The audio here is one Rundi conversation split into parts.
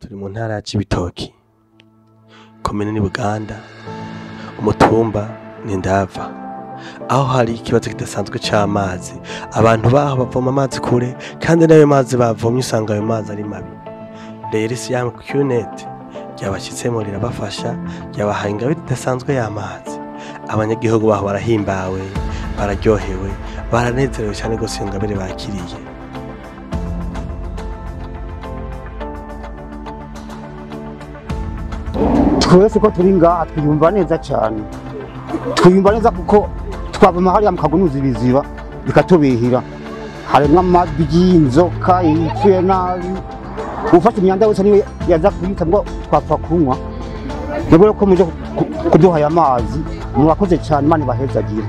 turi mu ntara ya Cibitoke, komine ni Buganda, umutumba ni Ndava, aho hari ikibazo kidasanzwe c'amazi. Abantu baho bavoma amazi kure kandi nayo mazi bavomye usanga ayo mazi ari mabi. Rero shirahamw ryabashitsemo rirabafasha, ryabahaye ingabire idasanzwe y'amazi. Abanyagihugu baho barahimbawe, bararyohewe, baranezerewe cyane gose iyo ngabire bakiriye. Twese ko turi ngaha twiyumva neza cyane, twiyumva neza kuko twabona hariya mu kagunuza ibiziba bikatubihira, harimwo amazi y'inzoka yipfuye nabi, ufashe imyanda wese niwe yaza kuyita ngo twapfa kunywa. Rero ko muje kuduha amazi murakoze cyane, Imana ibahezagire.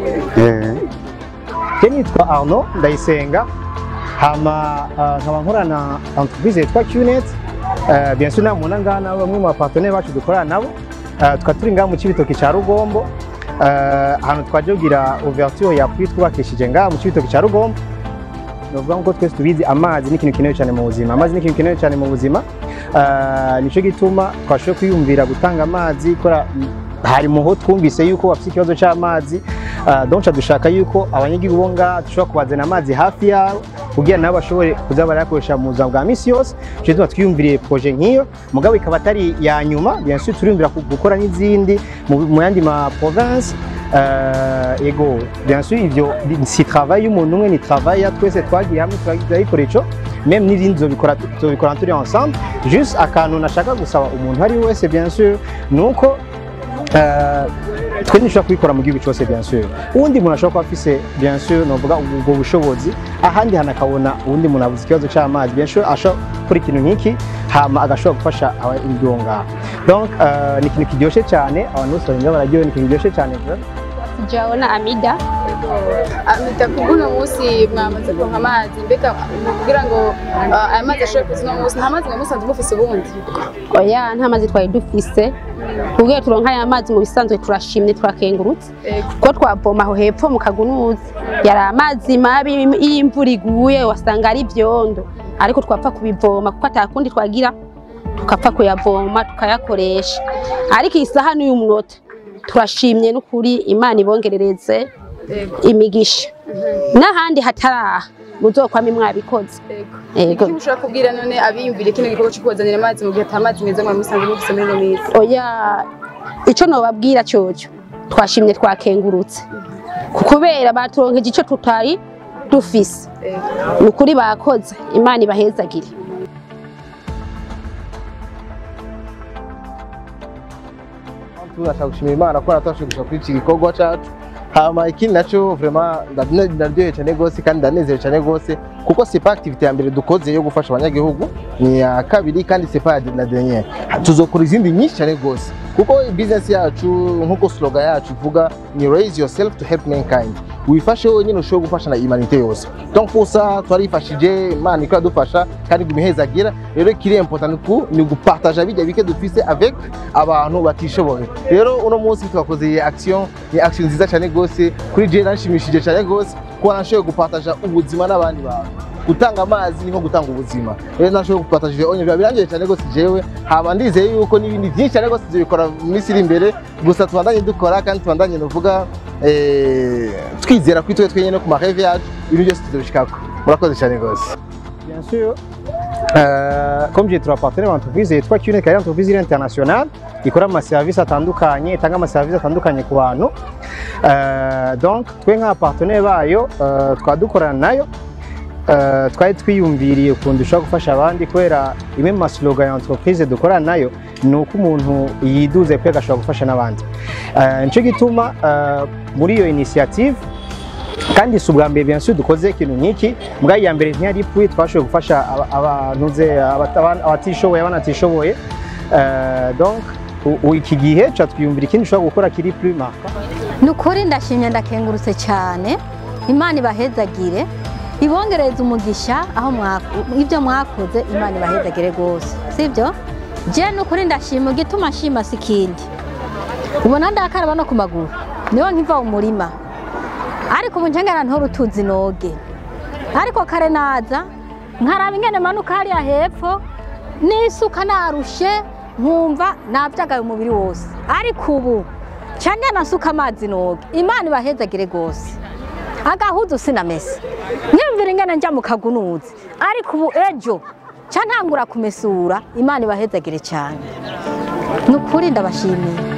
Nitwa Arno Ndayisenga, hama nkaba nkorana entreprise yitwa Qnet. Bien sûr namuna ngana bamwe mu partenaires bacu dukorana nabo, tukaturi ngaha mu Cibitoke ca Rugombo. Hano twaje kugira ouverture ya puits twubakishije ngaha mu Cibitoke ca Rugombo. Novuga ngo twese tubizi amazi ni ikintu kinewe cyane mu buzima, amazi ni ikintu kinewe cyane mu buzima. Nico gituma twashoboye kwiyumvira gutanga amazi, kora hari muho twumvise yuko bafite ikibazo cy'amazi, donc dushaka yuko abanyagihugu bo ngaha dushobora kubazana amazi hafi yabo kugira nabo bashobore kuza barayakoresha mu buzima bwa misi yose. Cyo tuma twiyumviriye projet nk'iyo, mugabo ikaba atari ya nyuma. Bien sûr turiyumvira gukora n'izindi mu yandi ma province. Ego bien sûr ivyo si travail y'umuntu umwe, ni travail ya twese twagiye hamwe turayikora ico, même n'izindi tuzobikora turi ensemble. Juste akantu nashaka gusaba umuntu ari wese bien sûr nuko twe nishobora kubikora mu gihugu cyose bien sûr. Uwundi muntu ashobora kuba afise bien sûr novuga ubwo bushobozi, ahandi hanakabona uwundi muntu abuze ikibazo cy'amazi, bien sûr ashobora gukora ikintu nk'iki hama agashobora gufasha iryo ngaha. Donc ni ikintu kiryoshe cyane, abantu bose barinda bararyohewe, ni ikintu kiryoshe cyane. Jawona Amida kuguno musi mwamaze kuronka amazi, mbega kugira ngo aya mazi ashobore kuza uno musi, nta mazi mwe musanzwe mufise ubundi? Oya, nta mazi twari dufise, kugira turonka aya mazi mu bisanzwe turashimye, turakengurutse ko twavoma aho hepfo mu kagunuzi yari amazi mabi, y'imvura iguye wasanga ari ivyondo, ariko twapfa kubivoma kuko atakundi twagira, tukapfa kuyavoma tukayakoresha. Ariko isaha n'uyu munota turashimye n'ukuri, Imana ibongerereze imigisha, n'ahandi hataraha muzokwama mwabikoze. Ego ushaka kubwira none abiyumvire kino gikorwa cyo kubazanira amazi mu gihe atamazi meza mwa musanzwe mufise muri no misi? Oya, ico nobabwira cyoco twashimye, twakengurutse kubera baturonkeje ico tutari dufise. Nukuri bakoze, Imana ibahezagire. Turashaka gushimira Imana ko natashobora kuri iki gikorwa cyacu. Hama ikindi naco vraiment ndaryohewe cyane gose kandi ndanezerewe cyane gose, kuko c'est pas activité ya mbere dukoze yo gufasha abanyagihugu, ni ya kabiri kandi c'est pas la dernière. Tuzokora izindi nyinshi cyane gose, kuko business yacu nkuko slogan yacu ivuga ni raise yourself to help mankind. Wifashe wenyine ushobora gufasha na humanité yose. Donc pour ça twarifashije, Imana ikora dufasha kandi gumihezagira. Rero kiri important ku ni gupartager bijya bike dufise avec abantu batishoboye. Rero uno munsi twakoze action, ni action nziza cyane gose kuri je, nashimishije cyane gose ko nashoboye gupartager ubuzima n'abandi bantu. Gutanga amazi ni nko gutanga ubuzima. Rero nashoboye gupartager onye birangiye cyane gose jewe, haba ndizeye yuko n'ibindi byinshi cyane gose tuzibikora mu minsi iri imbere. Gusa tubandanye dukora kandi tubandanye novuga twizera ko itwe twenyene ku mareve yacu ibintu byose tuzobishikako. Murakoze cyane gose. Bien sûr, comme je suis partenaire d'entreprise yitwa Qnet, qui est une entreprise internationale ikora ama service atandukanye, itanga ama service atandukanye ku bantu. Donc twe nka partenaire bayo twadukorana nayo, twari twiyumviriye ukuntu dushobora gufasha abandi, kubera imwe mu slogan ya entreprise dukorana nayo ni uko umuntu yiduze pe agashobora gufasha n'abandi. Nico gituma muri iyo initiative, kandi si ubwa mbere bien sûr dukoze ikintu nk'iki, mbwa ya mbere ntiyari puits twashoboye gufasha abantuze abatishoboye, abanatishoboye. Donc iki gihe ca twiyumvira ikindi ushobora gukora kiri plus marquant. Nukuri ndashimye, ndakengurutse cyane, Imana ibahezagire, ibongereza umugisha aho ibyo mwakoze, Imana ibahezagire gose, sibyo? Je nukuri ndashima, gituma shima sikindi, ubona ndakaraba no ku maguru niyo nkiva umurima, ariko ubu njengana ntora utuzi noge, ariko kare naza nkaraba ingene manuka hariya hepfo nisuka narushe nkumva navyagaye umubiri wose ariko ubu cyane nasuka amazi noge Imana ibahezagire gose agahuzu sinamesa nyumvira ingana njya mu kagunuzi ariko ubu ejo cyantangura kumesura Imana ibahezagire cyane nukuri ndabashimiye